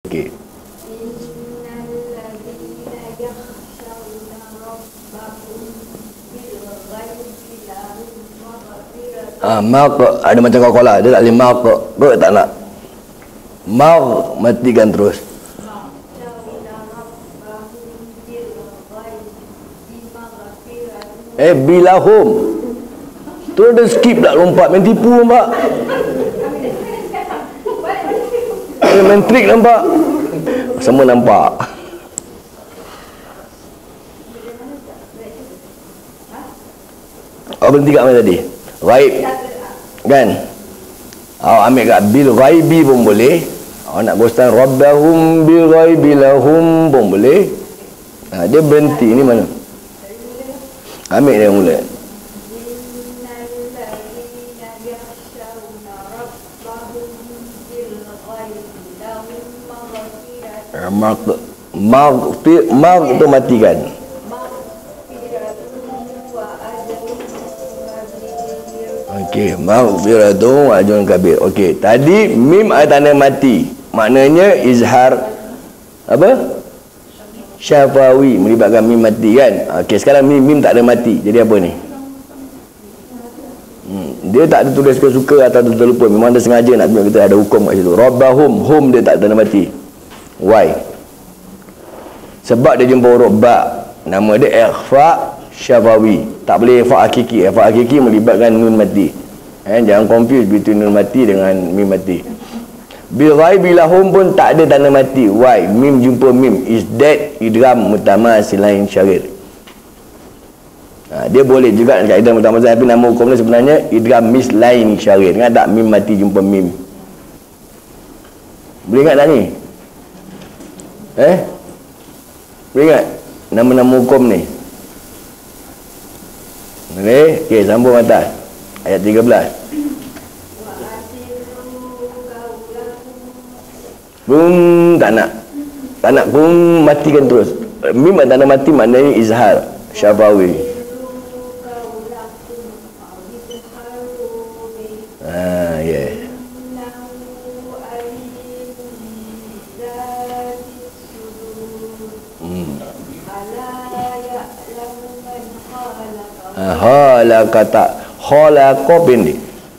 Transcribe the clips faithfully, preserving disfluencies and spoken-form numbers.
Okey. Ah, maq ada macam Coca-Cola, dia tak boleh maq, mak tak nak. Maq matikan terus. Eh bilahum. Tu ada skip tak lompat, main tipu nampak. Eh, main trik nampak. Semua nampak. Oh, berhenti kat mana tadi? Ghaib. Kan? Awak ambil kat bil ghaibi pun boleh. Awak nak ghostan rabbahum bil ghaibi lahum pun boleh. Ha, dia berhenti ni mana? Ambil dia mula. Mak mak mak tu matikan. Okey, maghfiratun wa ajrun kabir. Okey, tadi mim ada tanda mati. Maknanya izhar apa? Syafawi, melibatkan mim mati kan. Okey, sekarang mim mim tak ada mati. Jadi apa ni? Hmm, dia tak ada tulis suka-suka atau terlupa. Memang dia sengaja nak tunjuk kita ada hukum kat situ. Rabbahum, hum dia tak ada tanda mati. Why? Sebab dia jumpa huruf ba. Nama dia ikhfa syafawi. Tak boleh ikhfa hakiki. Ikhfa hakiki melibatkan nun mati. Eh, jangan confuse between nun mati dengan mim mati. Bil ghaibi lahum pun tak ada tanda mati. Why? Mim jumpa mim. Is that idgham mutamatsilain syarir. Ha, dia boleh juga kaedah mutamatsilain, tapi nama hukum dia sebenarnya idgham mislain syarir. Ingat tak mim mati jumpa mim? Boleh ingat tak ni? Eh? Boleh ingat nama-nama hukum ni? Boleh? Okey, sambung atas. Ayat tiga belas. Bum, tak nak. Tak nak bum, matikan terus. Mim tak nak mati maknanya izhar syafawi. Ah, ya. Yeah. Hala kata hala kau pendek.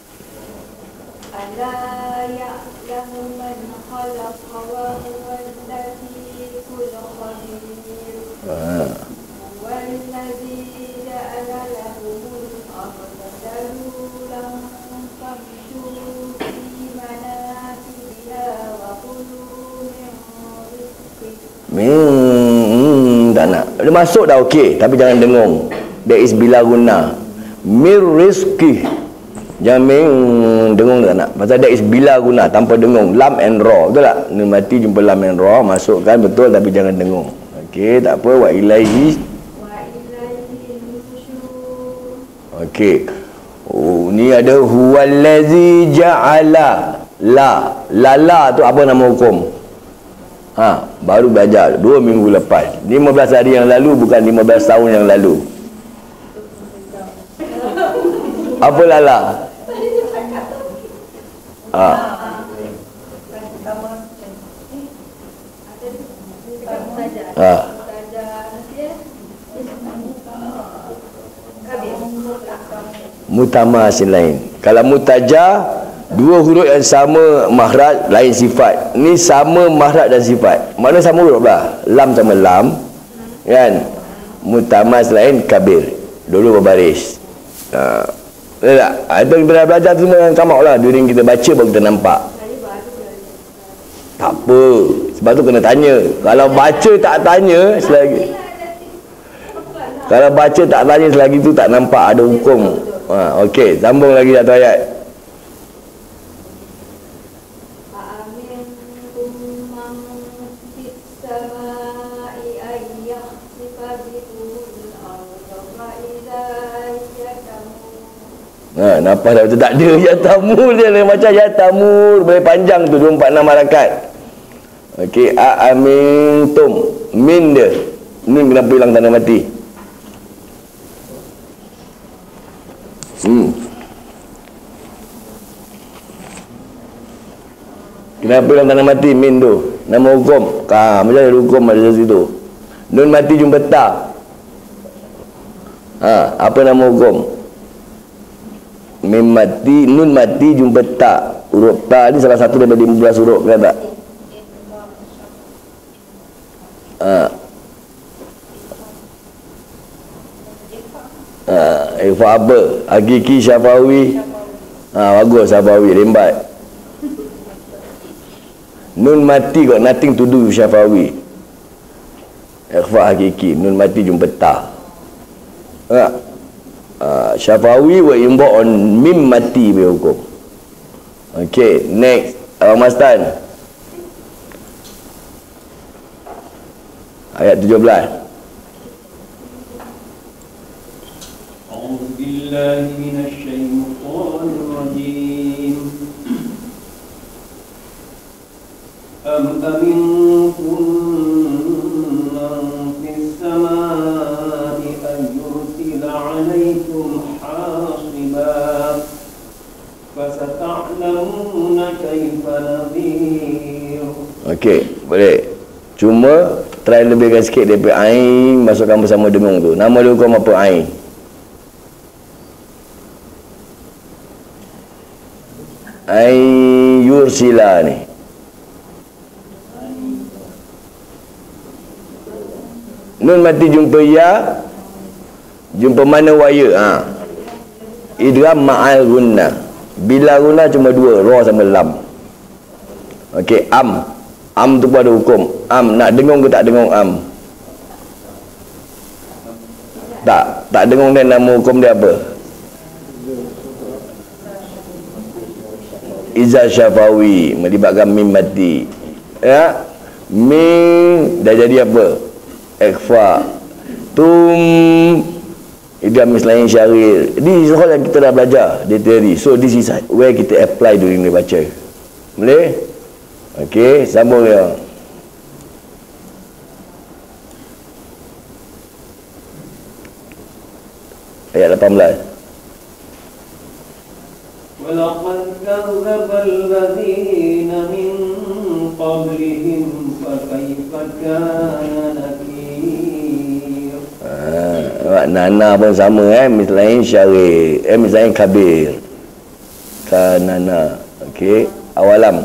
Hmm, tak nak. Dia masuk dah okey, tapi jangan dengung. There is bila guna mir rizki. Jangan main dengung tak nak. Pasal there is bila guna tanpa dengung. Lam and ra. Betul tak? Nun mati jumpa lam and ra. Masukkan betul tapi jangan dengung. Okey, tak apa. Wa ilaihi. Okey. Oh, ni ada huwallazi ja'ala la. Lala tu apa nama hukum? Ha, baru belajar dua minggu lepas. lima belas hari yang lalu, bukan lima belas tahun yang lalu. Apa lala? Ha. Ha. Mutamasil lain. Kalau mutajah, dua huruf yang sama makhraj, lain sifat. Ni sama makhraj dan sifat. Mana sama huruf lah? Lam sama lam. Kan? Mutamas lain kabir. Dulu berbaris. Ha. Betul tak? Itu kita dah belajar semua yang kamak lah. During kita baca baru kita nampak. Tak apa. Sebab tu kena tanya. Kalau baca tak tanya selagi Kalau baca tak tanya selagi tu tak nampak ada hukum. Ha, okey, sambung lagi satu ayat. Ha, nampak dah betul tak ada ya tamur dia lain macam ya tamur boleh panjang tu dua empat enam harakat. Okey, a amintum min dia. Min kenapa hilang tanda mati? Hmm. Kenapa hilang tanda mati min tu? Nama hukum. Ha, macam ada hukum ada situ. Nun mati jumpa ta. Ha, apa nama hukum? Mim mati, nun mati jumpa ta. Huruf ta ni salah satu daripada lima belas huruf, kan tak? Ha. Ha, ikhfa apa? Hakiki, syafawi. Ha, bagus syafawi, lembat. Nun mati got nothing to do with syafawi. Ikhfa hakiki, nun mati jumpa ta. Ha. Uh, syafawi wa imba on mim mati be hukum. Okey, next Abang Mastan, ayat tujuh belas. A'udzu billahi minasy syaithanir rajim. Am amintum man fis samaa'i an yursila 'alaykum hasiban fasata'lamuna kaifa nadhir. Okey, boleh. Cuma try lebihkan sikit daripada ain, masukkan bersama dengung tu. Nama dia hukum apa ain? Ain yursila ni. Nun mati jumpa ya, jumpa mana waya. Ha. Idgham ma'al gunnah. Bila gunnah cuma dua, ra sama lam. Okey, am. Am tu pun ada hukum. Am nak dengung ke tak dengung am? Tak, tak dengung dia, nama hukum dia apa? Iza syafawi, melibatkan mim mati. Ya. Mim dah jadi apa? Ikhfa. Tum idgham mislain syarir. This is all yang kita dah belajar di teori. So this is where kita apply during dia baca. Boleh? Okey, sambung ya. Ayat lapan belas. وَلَقَدْ كَذَّبَ الَّذِينَ مِنْ قَبْلِهِمْ فَكَيْفَ كَانَ نَكِيرِ. Ah, nana pun sama eh, mislain syarih, eh mislain kabir. Kanana. Okey, awalam.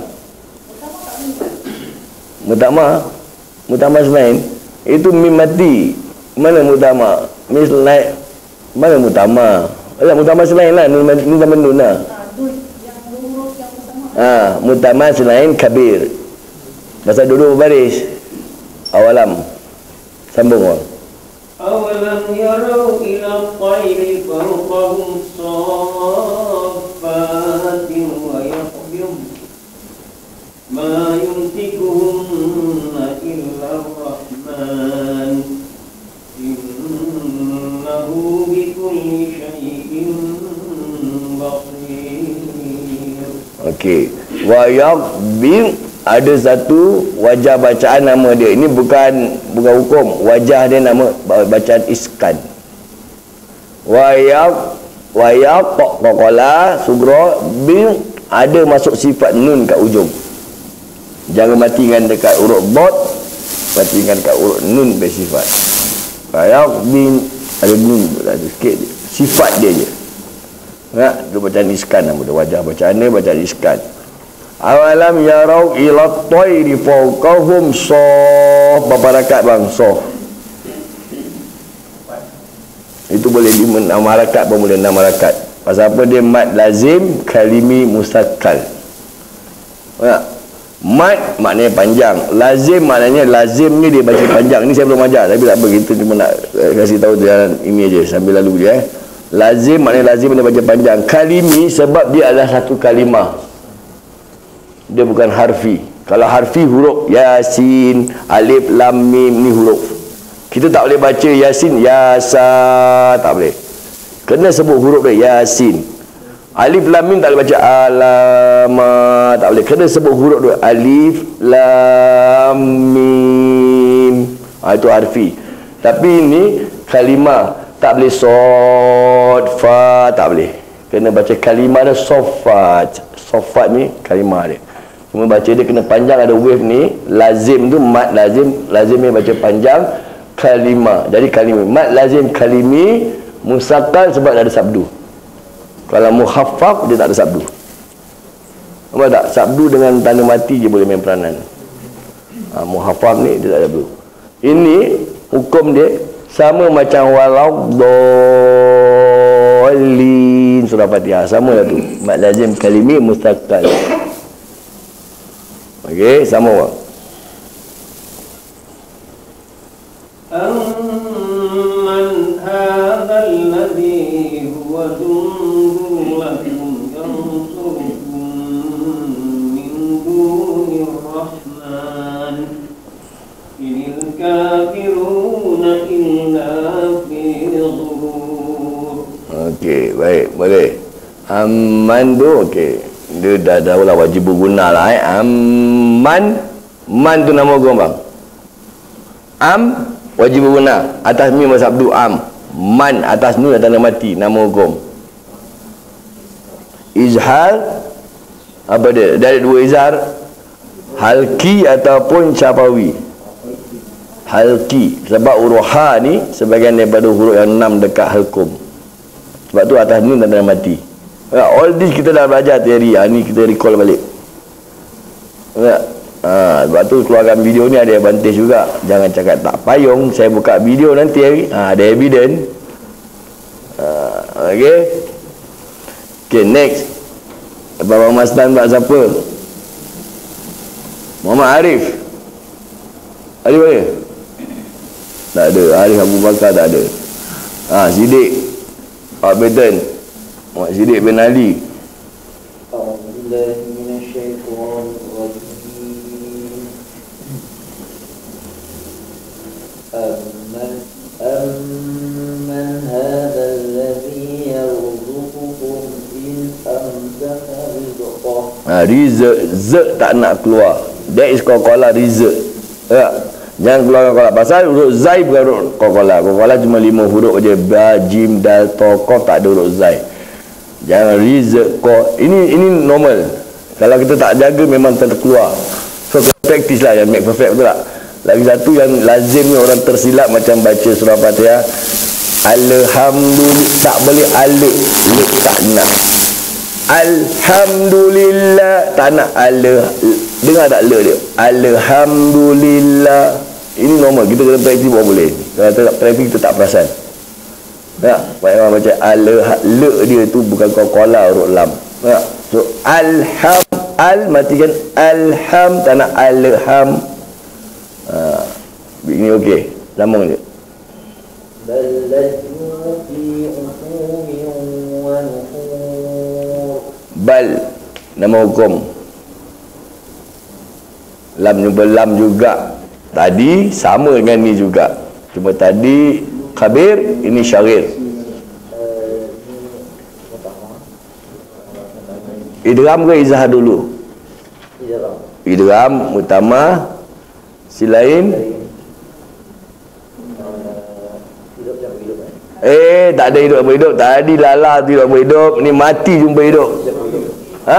Mutama. Mutama selain itu mim mati. Mana mutama? Mislain mana mutama? Alah mutama selain lah, nun nun tambah nun lah. Ah, mutama selain kabir. Pasal duduk berbaris. Awalam. Sambung orang. أَوَلَمْ يَرَوْا إِلَى الطَّيْرِ فَوْقَهُمْ صَافَّاتٍ وَيَقْبِضْنَ مَا يُمْسِكُهُنَّ إِلَّا الرَّحْمَنُ إِنَّهُ بِكُلِّ شَيْءٍ بَصِيرٌ. Okey. Wa yaqbid, ada satu wajah bacaan nama dia. Ini bukan bukan hukum. Wajah dia nama bacaan iskan. Wa yaq wa yaq qala sugra bil, ada masuk sifat nun kat ujung. Jangan matikan dekat huruf dot, matikan dekat huruf nun bersifat. Wa yaq bin, ada nun ada sikit je. Sifat dia je. Ha, tu bacaan iskan nama dia. Wajah bacaan dia bacaan iskan. Awalam yarau ila tayri fawqahum sof. Berapa rakaat bang? Sof. Itu boleh lima, enam rakaat pun boleh enam rakaat. Pasal apa? Dia mad lazim kalimi mustaqqal. Ya. Mad maknanya panjang. Lazim maknanya lazim ni dia baca panjang. Ni saya belum ajar, tapi tak apa, kita cuma nak uh, kasih tahu jalan ini aja sambil lalu je eh. Lazim maknanya lazim dia baca panjang. Kalimi sebab dia adalah satu kalimah. Dia bukan harfi. Kalau harfi huruf yasin, alif, lam, mim ni huruf. Kita tak boleh baca yasin, yasa, tak boleh. Kena sebut huruf dia yasin. Alif, lam, mim tak boleh baca alama, tak boleh. Kena sebut huruf dia alif, lam, mim. Ha, itu harfi. Tapi ini kalimah, tak boleh sod, fa, tak boleh. Kena baca kalimah dia sofat. Sofat ni kalimah dia. Cuma baca dia kena panjang, ada wave ni. Lazim tu mat lazim, lazim ni baca panjang. Kalimah, jadi kalimah, mat lazim kalimi. Musaqqal sebab ada sabdu. Kalau muhaffaf dia tak ada sabdu. Nampak tak? Sabdu dengan tanda mati je boleh main peranan. Ha, muhaffaf ni dia tak ada sabdu. Ini hukum dia sama macam walau dhalin surah Fatihah, sama lah tu. Mat lazim kalimi musaqqal. Okey, sama bang. أَمَّنْ هَذَا الَّذِي هُوَ جُندٌ لَكُمْ يَنصُرُكُم مِّن دُونِ الرَّحْمَنِ إِنِ الْكَافِرُونَ إِلَّا فِي غُرُورٍ. Okey, baik, boleh. Amman tu okey. Dia dah dah lah wajib berguna lah eh. Amman, man tu nama hukum bang. Am wajib berguna, atas mim sabdu am. Man atas nun tanda mati, nama hukum. Izhar apa dia? Dari dua izhar, halki ataupun syafawi. Halki sebab huruf ha ni sebahagian daripada huruf yang enam dekat halkum. Sebab tu atas nun tanda mati. Ya, all this kita dah belajar teori. Ha, ni kita recall balik. Ya. Ha, sebab tu keluarkan video ni ada advantage juga. Jangan cakap tak payung. Saya buka video nanti hari. Ha, ada evidence. Ha, okay. Okay, next. Abang Mastan buat siapa? Muhammad Arif. Arif mana? Tak ada. Arif Abu Bakar tak ada. Ha, Siddiq Pak Beton. Muhammad Siddiq bin Ali. أَمَّنْ أَمَّنْ هَذَا الَّذِي يَرْزُقُكُمْ إِنْ أَمْسَكَ رِزْقَهُ. Ha, rizq, z tak nak keluar. That is qalqalah rizq. Ya. Jangan keluarkan qalqalah. Pasal huruf zai bukan huruf qalqalah. Qalqalah cuma lima huruf aja. Ba, jim, dal, ta, qaf, tak ada huruf zai. Jangan rizq, qa. Ini ini normal. Kalau kita tak jaga memang terkeluar. So kita practice lah yang make perfect, betul tak? Lagi satu yang lazimnya orang tersilap macam baca surah Fatihah. Alhamdulillah, tak boleh alif, lek tak nak. Alhamdulillah, tak nak alif. Dengar tak le dia? Alhamdulillah. Ini normal, kita kena praktis baru boleh. Kalau tak praktis kita tak perasan. Tak? Pak baca alih, le dia tu bukan qalqalah huruf lam. Tak? So alham, al matikan alham, tak nak alham. Ha, ini okey. Sambung je. بَلْ لَجُّوا فِي عُتُوٍّ وَنُفُورٍ. Bal nama hukum. Lam jumpa lam juga. Tadi sama dengan ni juga. Cuma tadi khabir, ini syarir. Idgham ke izhar dulu? Idgham utama. Si lain eh tak ada hidup berhidup. Tadi lala tu hidup berhidup, ni mati jumpa hidup. Ha?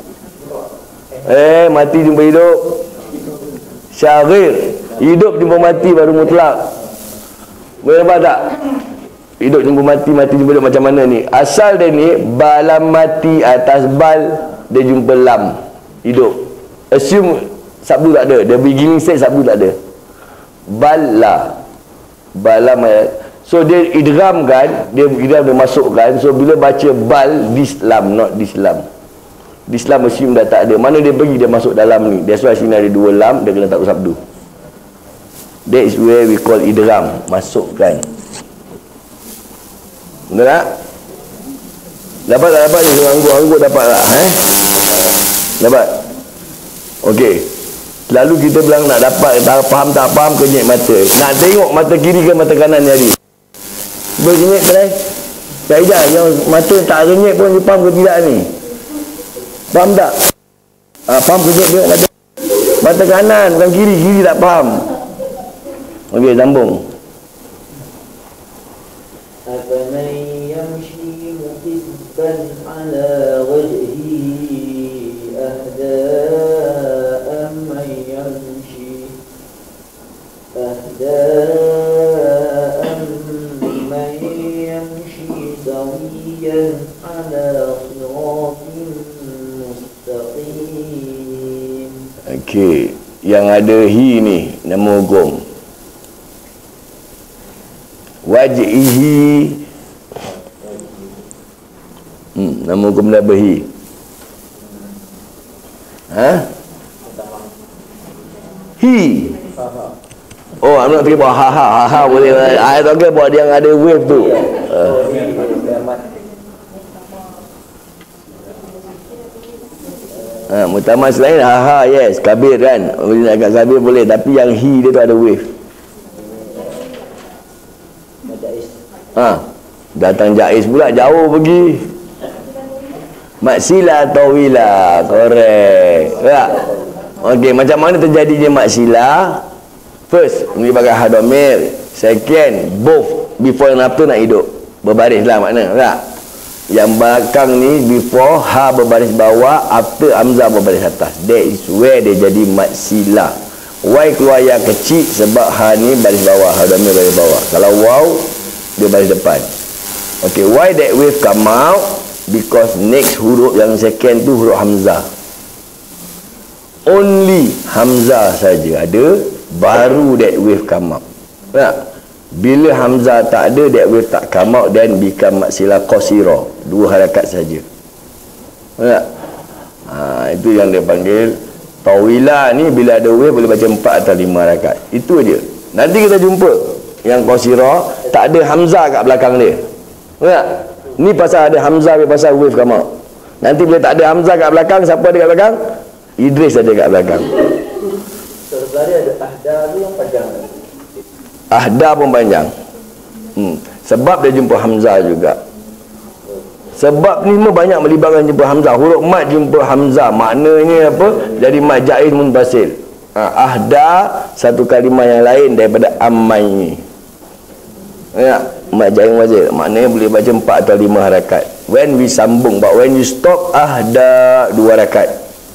Eh mati jumpa hidup. Syarir hidup jumpa mati baru mutlak. Boleh nampak tak? Hidup jumpa mati, mati jumpa hidup macam mana ni? Asal dia ni balam mati atas bal, dia jumpa lam hidup. Assume sabdu tak ada. The beginning stage sabdu tak ada. Bala. Bala. So dia idgham kan. Dia idgham dia masukkan. So bila baca bal, dislam, not dislam. Dislam assume dah tak ada. Mana dia pergi, dia masuk dalam ni. That's why sini ada dua lam, dia kena tahu sabdu. That is where we call idgham. Masukkan. Betul tak? Dapat tak dapat ni? Anggur-anggur dapat tak? Eh? Dapat? Okey. Lalu kita bilang nak dapat, tak faham tak faham, kenyek mata. Nak tengok mata kiri ke mata kanan jadi. Berkenyek try. Saya dah yang mata tak kenyek pun dia faham ke tidak ni. Faham tak? Ha, faham kenyek tengok mata. Mata kanan bukan kiri, kiri tak faham. Okey, sambung. أَفَمَنْ يَمْشِي مُكِبًّا عَلَى وَجْهِهِ أَهْدَىٰ أهداء من يمشي سويا على صراط مستقيم. Okey, yang ada hi ni nama hukum. Waj'ihi, hmm, nama hukum dah berhi. Ha? Hi. Oh, I'm not talking about ha ha ha ha boleh. I talking about yang ada wave tu. Uh. Ha, mutamas lain ha ha, yes, kabir kan. Boleh nak kat kabir boleh, tapi yang hi dia tu ada wave. Ha, datang jaiz pula jauh pergi. Maksilah tawila, correct. Tak? Okey, macam mana terjadinya maksilah? First, melibatkan hadomir. Second, both before and after nak hidup. Berbaris lah makna, tak? Yang belakang ni before ha berbaris bawah, after hamzah berbaris atas. That is where dia jadi maksilah. Why keluar yang kecil? Sebab ha ni baris bawah, hadomir baris bawah. Kalau waw, dia baris depan. Okay, why that wave come out? Because next huruf yang second tu huruf hamzah. Only hamzah saja ada, baru that wave come out. Tak? Bila hamzah tak ada, that wave tak come out, then become maksilah qasira, dua harakat saja. Tak? Ha, itu yang dia panggil tawila ni. Bila ada wave boleh baca empat atau lima harakat. Itu aja. Nanti kita jumpa yang qasira tak ada hamzah kat belakang dia. Tak? Ni pasal ada hamzah, pasal wave come out. Nanti bila tak ada hamzah kat belakang, siapa ada kat belakang? Idris ada kat belakang. Sebenarnya ada ahda tu yang panjang. Ahda pun panjang. Hmm. Sebab dia jumpa hamzah juga. Sebab ni semua banyak melibatkan jumpa hamzah. Huruf mat jumpa hamzah. Maknanya apa? Jadi mat jaiz munfasil. Ha, ahda satu kalimah yang lain daripada amai ni. Ya, mat jaiz munfasil. Maknanya boleh baca empat atau lima harakat. When we sambung, but when you stop, ahda dua harakat.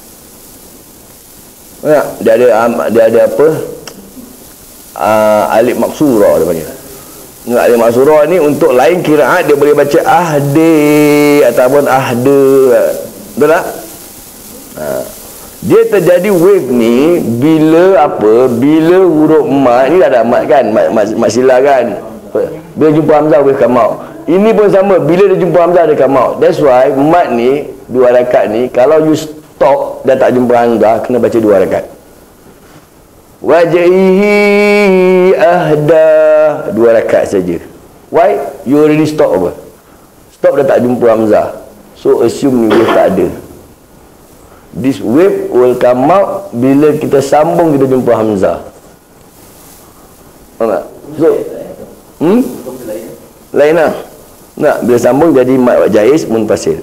Ya, dia ada dia ada apa? Uh, alif maksurah dia panggil. Enggak, alif maksurah ni untuk lain kiraat dia boleh baca ahdi ataupun ahde. Betul tak? Ha. Dia terjadi wave ni bila apa? Bila huruf mat ni dah ada mat kan? Mat, mat, mat sila kan? Bila jumpa hamzah wave come out. Ini pun sama, bila dia jumpa hamzah dia come out. That's why mat ni dua harakat ni kalau you stop dah tak jumpa hamzah, kena baca dua harakat. Waj'ihi ahda, dua rakaat saja. Why? You already stop apa? Stop dah tak jumpa hamzah. So assume ni wave tak ada. This wave will come out bila kita sambung kita jumpa hamzah. Faham tak? So hmm? Lain lah. Tak, bila sambung jadi mat jaiz munfasil.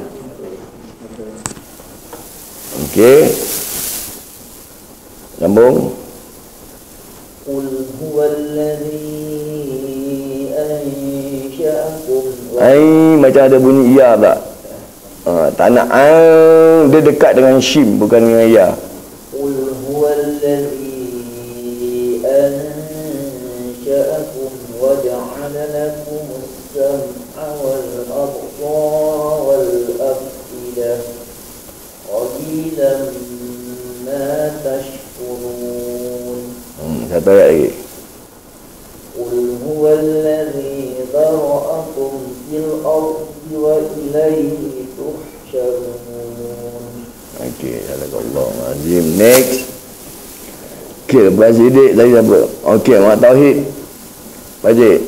Okey. Sambung. Qul huwallazi ansha'akum. Ai, macam ada bunyi ya tak? Ha, tak nak an, dia dekat dengan shim bukan dengan ya. Qul huwallazi ansha'akum wa ja'ala lakum as-sam'a wal absara wal af'idah qalilan ma tashkurun. Satu ayat lagi. Qul huwallazi dhara'akum fil ardi wa ilayhi tuhsyarun. Okey, Astagfirullahalazim. Next. Okey, lepas sidik tadi apa? Okey, mak tauhid. Baca.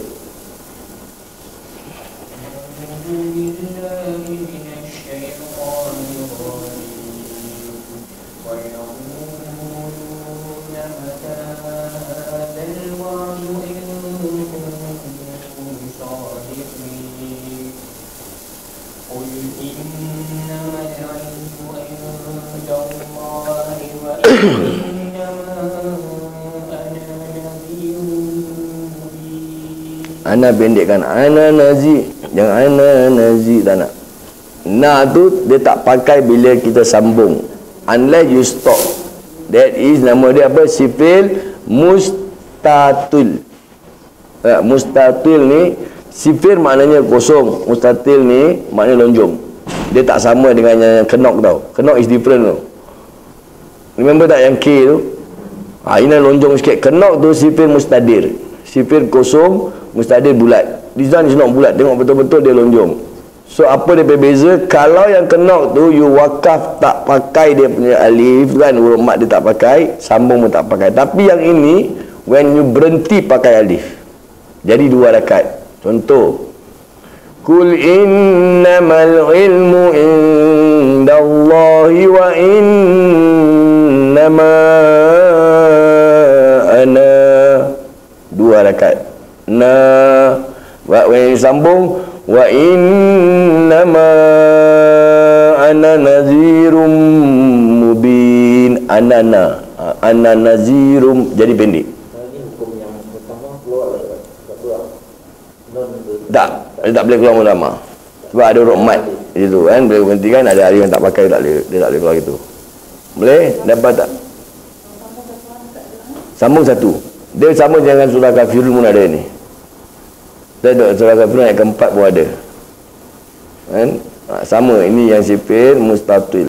Ana pendekkan ana nazi, jangan ana nazi, tak nak. Na tu dia tak pakai bila kita sambung, unless you stop. That is nama dia apa? Sifil mus mustatil. Ya, mustatil ni sifir maknanya kosong, mustatil ni maknanya lonjong. Dia tak sama dengan yang kenok tau. Kenok is different tau. Remember tak yang K tu? Ha, ini lonjong sikit. Kenok tu sifir mustadir. Sifir kosong, mustadir bulat. This one is not bulat. Tengok betul-betul dia lonjong. So apa dia berbeza? Kalau yang kenok tu you wakaf tak pakai dia punya alif kan, huruf mat dia tak pakai, sambung pun tak pakai. Tapi yang ini when you berhenti pakai alif, jadi dua rakaat. Contoh, Kul innamal ilmu indallahi wa innama ana, dua rakaat. Na, when sambung, wa innama ana nazirum mubin. Anana, ana nazirum, jadi pendek. Ini hukum yang pertama keluar keluar. Non Tak, dia tak boleh keluar ulama. Sebab ada huruf mat itu kan, boleh berhentikan. Ada hari yang tak pakai, tak boleh, dia tak boleh keluar gitu. Boleh? Dapat tak? Sambung satu. Dia sama dengan surah Kafirun pun ada ni. Dan surah Kafirun ayat keempat pun ada. Kan? Ha, sama, ini yang sifir mustatil.